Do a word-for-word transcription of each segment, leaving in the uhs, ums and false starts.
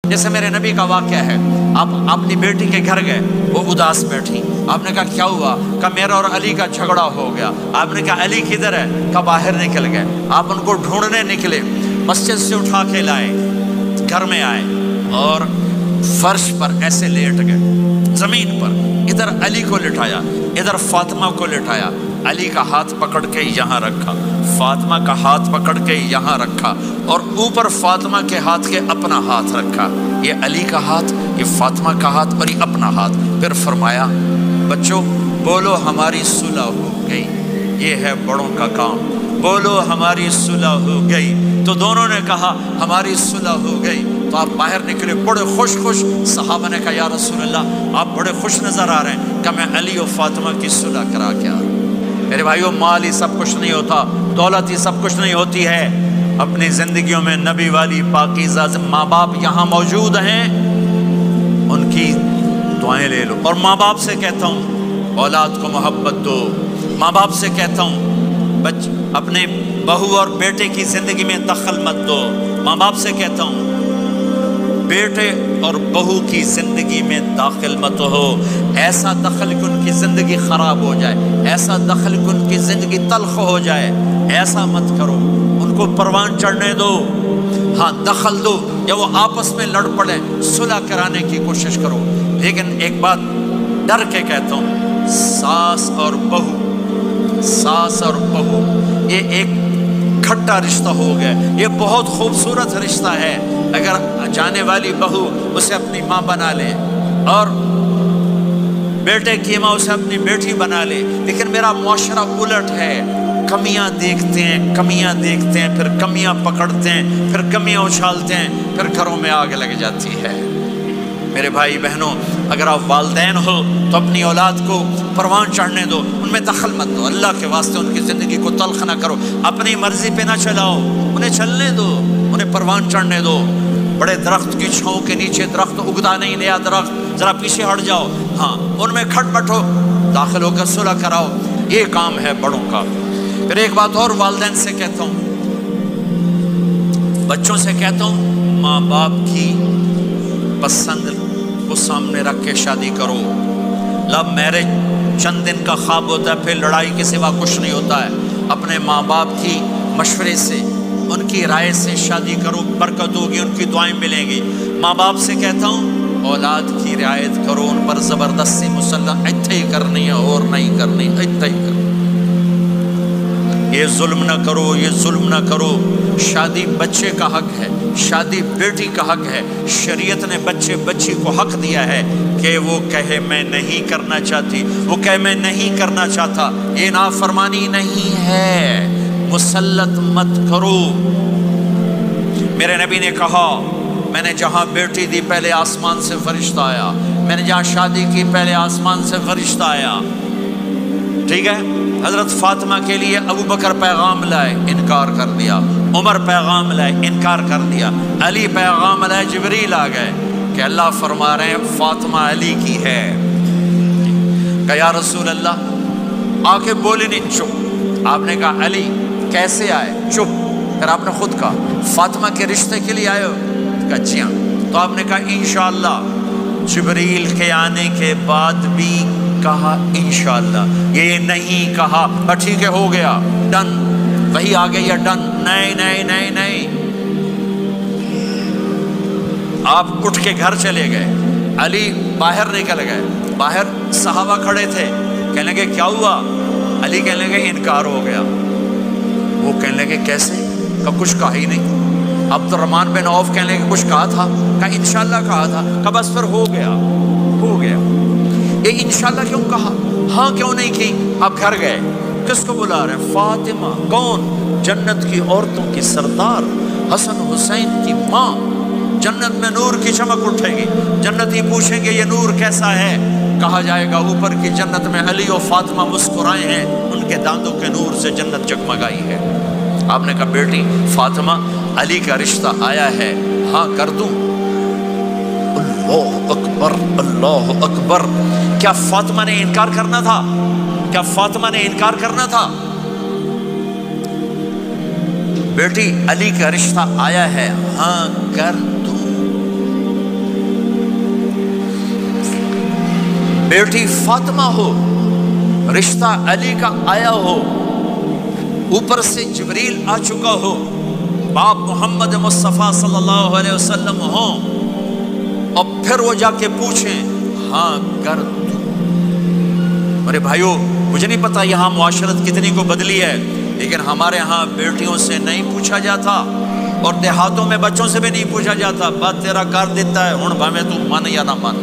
جیسے میرے نبی کا واقعہ ہے، آپ اپنی بیٹی کے گھر گئے، وہ اداس بیٹھی، آپ نے کہا کیا ہوا؟ کہا میرا اور علی کا جھگڑا ہو گیا۔ آپ نے کہا علی کدھر ہے؟ کہا باہر نکل گئے۔ آپ ان کو ڈھونڈنے نکلے، مسجد سے اٹھا کے لائے، گھر میں آئے اور فرش پر ایسے لیٹ گئے، زمین پر، ادھر علی کو لٹایا، ادھر فاطمہ کو لٹایا، علی کا ہاتھ پکڑ کے یہاں رکھا، فاطمہ کا ہاتھ پکڑ کے یہاں رکھا، اور اوپر فاطمہ کے ہاتھ کے اپنا ہاتھ رکھا، یہ علی کا ہاتھ، یہ فاطمہ کا ہاتھ اور یہ اپنا ہاتھ۔ پھر فرمایا بچوں بولو ہماری صلح ہو گئی، یہ ہے بڑوں کا کام، بولو ہماری صلح ہو گئی۔ تو دونوں نے کہا ہماری صلح ہو گئی۔ تو آپ باہر نکلے بڑے خوش خوش، صحابہ نے کہا یا رسول اللہ آپ بڑے خوش نظر آ رہے ہیں، کہ میں علی و فاطمہ کی صلح کرا کے آ رہا ہوں۔ میرے بھائیوں مال ہی سب کچھ نہیں ہوتا، دولت ہی سب کچھ نہیں ہوتی ہے، اپنی زندگیوں میں نبی والی پاکیزہ ماں باپ یہاں موجود ہیں، ان کی دعائیں لے لو۔ اور ماں باپ سے کہتا ہوں اولاد کو محبت دو، ماں باپ سے کہتا ہوں بچ اپنے بہو اور بیٹے کی زندگی میں دخل مت دو، ماں باپ سے کہتا ہوں بیٹے اور بہو کی زندگی میں داخل مت ہو، ایسا دخل کہ ان کی زندگی خراب ہو جائے، ایسا دخل کہ ان کی زندگی تلخ ہو جائے، ایسا مت کرو، ان کو پروان چڑھنے دو، ہاں دخل دو، یا وہ آپس میں لڑ پڑے صلح کرانے کی کوشش کرو، لیکن ایک بات ڈر کے کہتا ہوں، ساس اور بہو، ساس اور بہو یہ ایک کھٹا رشتہ ہو گیا، یہ بہت خوبصورت رشتہ ہے، اگر جانے والی بہو اسے اپنی ماں بنا لے اور بیٹے کی ماں اسے اپنی بیٹی بنا لے، لیکن میرا معاشرہ الٹ ہے، کمیاں دیکھتے ہیں، کمیاں دیکھتے ہیں، پھر کمیاں پکڑتے ہیں، پھر کمیاں اچھالتے ہیں، پھر گھروں میں آگ لگ جاتی ہے۔ میرے بھائی بہنوں اگر آپ والدین ہو تو اپنی اولاد کو پروان چڑھنے دو، ان میں دخل مت دو، اللہ کے واسطے ان کی زندگی کو تلخ نہ کرو، اپنی مرضی پہ نہ چلاؤ، انہیں چلنے دو، انہیں پروان چڑھنے دو۔ بڑے درخت کی چھاؤں کے نیچے درخت اگتا نہیں، نیا درخت، ذرا پیچھے ہٹ جاؤ، ہاں ان میں کھٹ بٹھو، داخل ہو کر صلح کراؤ، یہ کام ہے بڑوں کا۔ پھر ایک بات اور والدین سے کہتا ہوں، بچوں سے کہتا ہوں ماں باپ کی پسند کو سامنے رکھ کے شادی کرو۔ لو میرج چند دن کا خواب ہوتا ہے، پھر لڑائی کے سوا کچھ نہیں ہوتا ہے۔ اپنے ماں باپ کی مشورے سے، ان کی رائے سے شادی کرو، برکت ہوگی، ان کی دعائیں ملیں گی۔ ماں باپ سے کہتا ہوں اولاد کی رعایت کرو، ان پر زبردستی مسلط اتھے ہی کرنی ہے اور نہیں کرنی، اتھے ہی کرنی، یہ ظلم نہ کرو، یہ ظلم نہ کرو۔ شادی بچے کا حق ہے، شادی بیٹی کا حق ہے، شریعت نے بچے بچی کو حق دیا ہے کہ وہ کہے میں نہیں کرنا چاہتی، وہ کہے میں نہیں کرنا چاہتا، یہ نافرمانی نہیں ہے، مسلط مت کرو۔ میرے نبی نے کہا میں نے جہاں بیٹی دی پہلے آسمان سے فرشتہ آیا، میں نے جہاں شادی کی پہلے آسمان سے فرشتہ آیا، ٹھیک ہے۔ حضرت فاطمہ کے لیے ابو بکر پیغام لائے، انکار کر دیا، عمر پیغام لائے، انکار کر دیا، علی پیغام لائے، جبریل آ گئے کہ اللہ فرما رہے ہیں فاطمہ علی کی ہے۔ کہ یا رسول اللہ آ کے بولے نہیں، چپ۔ آپ نے کہا علی کیسے آئے؟ چپ۔ پھر آپ نے خود کہا فاطمہ کے رشتے کے لیے آئے ہو؟ کہا جی ہاں۔ تو آپ نے کہا انشاءاللہ۔ جبریل کے آنے کے بعد بھی کہا انشاءاللہ، یہ نہیں کہا بس ٹھیک ہے ہو گیا ڈن، وہی آ گئی یا ڈن، نہیں نہیں نہیں نہیں۔ آپ اٹھ کے گھر چلے گئے، علی باہر نکل گئے، باہر صحابہ کھڑے تھے، کہنے لگے کیا ہوا؟ علی کہنے لگے انکار ہو گیا۔ وہ کہنے لگے کیسے؟ کہ کچھ کہا ہی نہیں۔ عبد الرحمن بن عوف کہنے لگے کچھ کہا تھا؟ کہ انشاءاللہ کہا تھا۔ کہ بس پھر ہو گیا ہو گیا۔ یہ انشاءاللہ کیوں کہا؟ ہاں کیوں نہیں کی؟ آپ گھر گئے، کس کو بلا رہے؟ فاطمہ، کون؟ جنت کی عورتوں کی سردار، حسن حسین کی ماں، جنت میں نور کی چمک اٹھے گی، جنتی پوچھیں گے یہ نور کیسا ہے؟ کہا جائے گا اوپر کی جنت میں علی و فاطمہ مسکرائے ہیں، ان کے دانتوں کے نور سے جنت جگمگائی ہے۔ آپ نے کہا بیٹی فاطمہ علی کا رشتہ آیا ہے، ہاں کر دوں؟ اللہ اکبر اللہ اکبر۔ کیا فاطمہ نے انکار کرنا تھا؟ کیا فاطمہ نے انکار کرنا تھا؟ بیٹی علی کا رشتہ آیا ہے، ہاں کر دوں؟ بیٹی فاطمہ ہو، رشتہ علی کا آیا ہو، اوپر سے جبریل آ چکا ہو، باپ محمد مصطفیٰ صلی اللہ علیہ وسلم ہوں، اور پھر وہ جا کے پوچھیں ہاں کر دوں۔ میرے بھائیوں، مجھے نہیں پتا یہاں معاشرت کتنی کو بدلی ہے، لیکن ہمارے ہاں بیٹیوں سے نہیں پوچھا جاتا، اور دیہاتوں میں بچوں سے بھی نہیں پوچھا جاتا، بات تیرا کر دیتا ہے ہن بھاویں تو مان یا نہ مان۔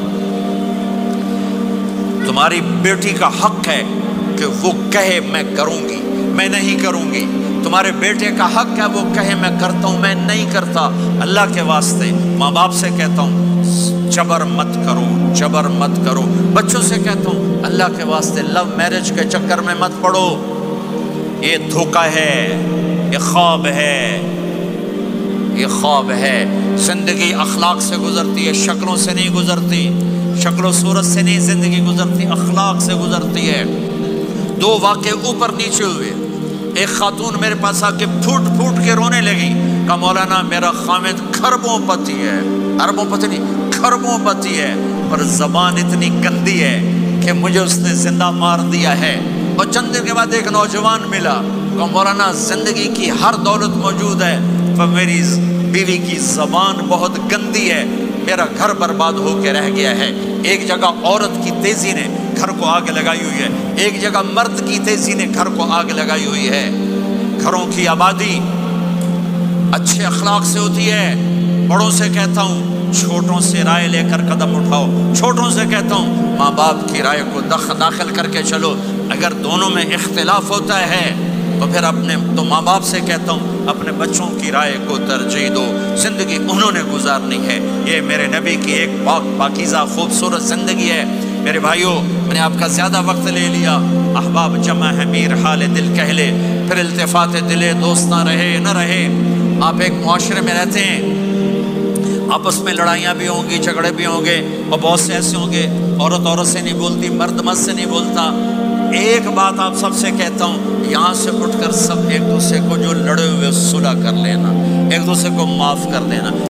تمہاری بیٹی کا حق ہے کہ وہ کہے میں کروں گی، میں نہیں کروں گی۔ تمہارے بیٹے کا حق ہے وہ کہے میں کرتا ہوں، میں نہیں کرتا۔ اللہ کے واسطے ماں باپ سے کہتا ہوں جبر مت کرو، جبر مت کرو۔ بچوں سے کہتا ہوں اللہ کے واسطے لو میرج کے چکر میں مت پڑو، یہ دھوکہ ہے، یہ خواب ہے، یہ خواب ہے۔ زندگی اخلاق سے گزرتی ہے، شکلوں سے نہیں گزرتی، شکل و صورت سے نہیں زندگی گزرتی، اخلاق سے گزرتی ہے۔ دو واقعے اوپر نیچے ہوئے، ایک خاتون میرے پاس آ کے پھوٹ پھوٹ کے رونے لگی، کہا مولانا میرا خامد کھربوں پتی ہے، اربوں پتی نہیں، کھربوں پتی ہے، پر زبان اتنی گندی ہے کہ مجھے اس نے زندہ مار دیا ہے۔ اور چند دن کے بعد ایک نوجوان ملا، کہا مولانا زندگی کی ہر دولت موجود ہے پر میری بیوی کی زبان بہت گندی ہے، میرا گھر برباد ہو کے رہ گیا ہے۔ ایک جگہ عورت کی تیزی نے گھر کو آگ لگائی ہوئی ہے، ایک جگہ مرد کی تیزی نے گھر کو آگ لگائی ہوئی ہے۔ گھروں کی آبادی اچھے اخلاق سے ہوتی ہے۔ بڑوں سے کہتا ہوں چھوٹوں سے رائے لے کر قدم اٹھاؤ، چھوٹوں سے کہتا ہوں ماں باپ کی رائے کو داخل کر کے چلو۔ اگر دونوں میں اختلاف ہوتا ہے تو پھر اپنے تو ماں باپ سے کہتا ہوں اپنے بچوں کی رائے کو ترجیح دو، زندگی انہوں نے گزارنی ہے۔ یہ میرے نبی کی ایک پاک پاکیزہ خوبصورت زندگی ہے۔ میرے بھائیوں، میں نے آپ کا زیادہ وقت لے لیا، احباب جمع ہے میر حال دل کہہ لے، پھر التفات دلے دوست نہ رہے نہ رہے۔ آپ ایک معاشرے میں رہتے ہیں، آپس میں لڑائیاں بھی ہوں گی، جھگڑے بھی ہوں گے، اور بہت سے ایسے ہوں گے عورت عورت سے نہیں بولتی، مرد مرد سے نہیں بولتا۔ ایک بات آپ سب سے کہتا ہوں، یہاں سے اٹھ کر سب ایک دوسرے کو جو لڑے ہوئے صلح کر لینا، ایک دوسرے کو معاف کر دینا۔